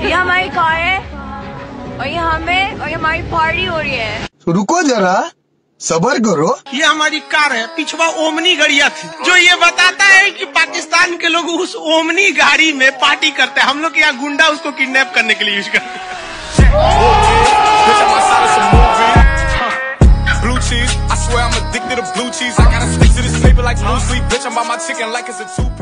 ये हमारी कार है और ये हमारी पार्टी हो रही है। रुको जरा, सबर करो। ये हमारी कार है, पिछवा ओमनी गाड़िया थी, जो ये बताता है कि पाकिस्तान के लोग उस ओमनी गाड़ी में पार्टी करते हैं। हम लोग यहाँ गुंडा उसको किडनैप करने के लिए यूज करते हैं। Blue cheese, I swear I'm addicted to blue cheese. I gotta stick to this paper like blue sleep. Bitch, I'm by my chicken like it's a two.